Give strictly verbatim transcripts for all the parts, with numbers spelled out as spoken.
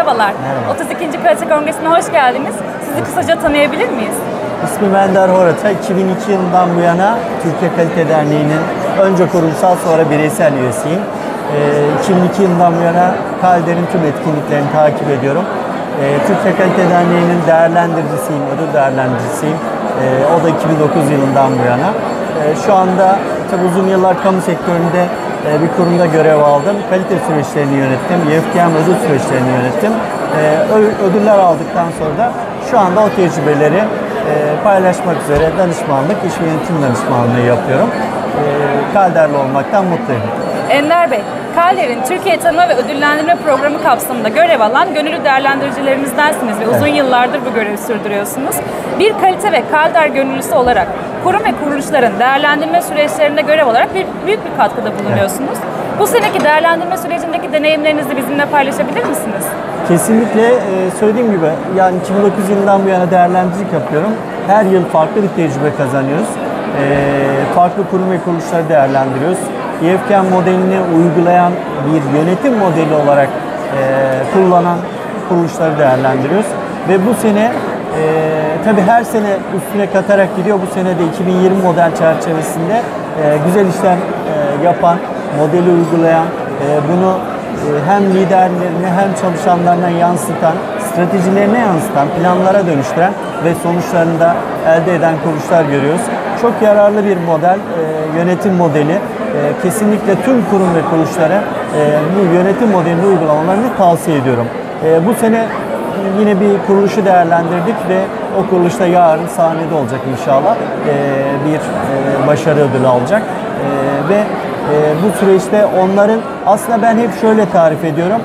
Merhabalar. Merhaba. otuz ikinci Kalite Kongresi'ne hoş geldiniz. Sizi kısaca tanıyabilir miyiz? İsmim Ender Horata. iki bin iki yılından bu yana Türkiye Kalite Derneği'nin önce kurumsal sonra bireysel üyesiyim. Ee, iki bin iki yılından bu yana Kalder'in tüm etkinliklerini takip ediyorum. Ee, Türkiye Kalite Derneği'nin değerlendiricisiyim, ödül değerlendiricisiyim. Ee, o da iki bin dokuz yılından bu yana. Ee, şu anda tabii uzun yıllar kamu sektöründe e, bir kurumda görev aldım. Kalite süreçlerini yönettim, Y F K M ödül süreçlerini yönettim. Ee, ödüller aldıktan sonra da şu anda o tecrübeleri e, paylaşmak üzere danışmanlık, iş ve yönetim danışmanlığı yapıyorum. E, Kalder'li olmaktan mutluyum. Ender Bey, Kalder'in Türkiye Tanıma ve Ödüllendirme Programı kapsamında görev alan gönüllü değerlendiricilerimizdensiniz ve uzun yıllardır bu görevi sürdürüyorsunuz. Bir kalite ve Kalder gönüllüsü olarak kurum ve kuruluşların değerlendirme süreçlerinde görev olarak bir, büyük bir katkıda bulunuyorsunuz. Evet. Bu seneki değerlendirme sürecindeki deneyimlerinizi bizimle paylaşabilir misiniz? Kesinlikle söylediğim gibi yani iki bin dokuz yılından bu yana değerlendiricilik yapıyorum. Her yıl farklı bir tecrübe kazanıyoruz. Farklı kurum ve kuruluşları değerlendiriyoruz. Y F K M modelini uygulayan bir yönetim modeli olarak kullanan kuruluşları değerlendiriyoruz. Ve bu sene e, tabii her sene üstüne katarak gidiyor. Bu sene de iki bin yirmi model çerçevesinde e, güzel işler e, yapan, modeli uygulayan, e, bunu hem liderlerine hem çalışanlarına yansıtan, stratejilerine yansıtan, planlara dönüştüren ve sonuçlarını da elde eden kuruluşlar görüyoruz. Çok yararlı bir model, yönetim modeli. Kesinlikle tüm kurum ve kuruluşlara bu yönetim modelini uygulamalarını tavsiye ediyorum. Bu sene yine bir kuruluşu değerlendirdik ve o kuruluşta yarın sahnede olacak inşallah. Bir başarı ödülü alacak. Ve bu süreçte onların aslında ben hep şöyle tarif ediyorum.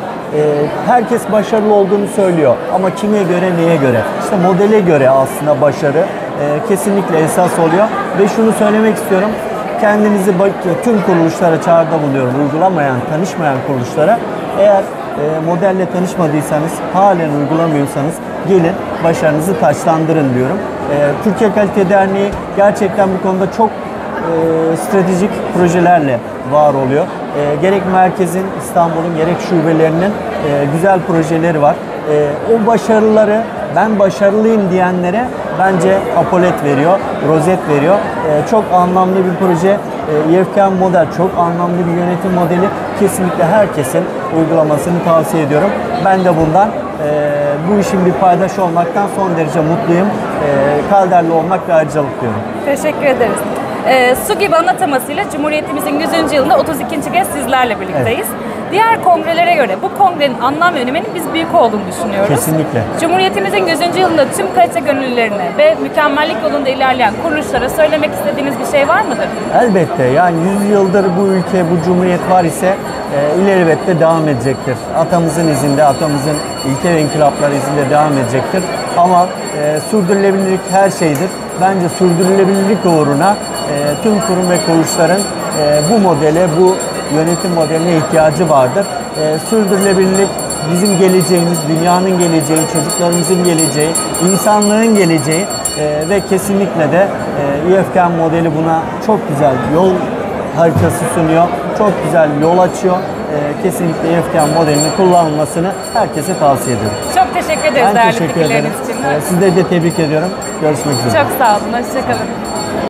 Herkes başarılı olduğunu söylüyor ama kime göre, neye göre? İşte modele göre aslında başarı kesinlikle esas oluyor ve şunu söylemek istiyorum. Kendinizi tüm kuruluşlara çağrıda bulunuyorum. Uygulamayan, tanışmayan kuruluşlara. Eğer modelle tanışmadıysanız, halen uygulamıyorsanız gelin başarınızı taçlandırın diyorum. Türkiye Kalite Derneği gerçekten bu konuda çok E, stratejik projelerle var oluyor. E, gerek merkezin, İstanbul'un gerek şubelerinin e, güzel projeleri var. E, o başarıları ben başarılıyım diyenlere bence apolet veriyor, rozet veriyor. E, çok anlamlı bir proje. E, Y F K M model çok anlamlı bir yönetim modeli. Kesinlikle herkesin uygulamasını tavsiye ediyorum. Ben de bundan e, bu işin bir paydaşı olmaktan son derece mutluyum. E, Kalder'li olmak bir ayrıcalık diyorum. Teşekkür ederiz. E, su gibi ana temasıyla Cumhuriyetimizin yüzüncü yılında otuz ikinci kez sizlerle birlikteyiz. Evet. Diğer kongrelere göre bu kongrenin anlam ve öneminin biz büyük olduğunu düşünüyoruz. Kesinlikle. Cumhuriyetimizin yüzüncü yılında tüm kalite gönüllülerine ve mükemmellik yolunda ilerleyen kuruluşlara söylemek istediğiniz bir şey var mıdır? Elbette. Yani yüz yıldır bu ülke, bu cumhuriyet var ise e, ilelebette devam edecektir. Atamızın izinde, atamızın ilke ve inkılapları izinde devam edecektir. Ama e, sürdürülebilirlik her şeydir. Bence sürdürülebilirlik uğruna e, tüm kurum ve kuruluşların e, bu modele, bu yönetim modeline ihtiyacı vardır. E, sürdürülebilirlik bizim geleceğimiz, dünyanın geleceği, çocuklarımızın geleceği, insanlığın geleceği e, ve kesinlikle de e, Y F K M modeli buna çok güzel yol haritası sunuyor, çok güzel yol açıyor. E, kesinlikle Y F K M modelinin kullanılmasını herkese tavsiye ediyorum. Çok teşekkür ederiz ben değerli teşekkür fikirleriniz ederim. için. E, sizleri de tebrik ediyorum. Görüşmek üzere. Çok sağ olun. Hoşçakalın.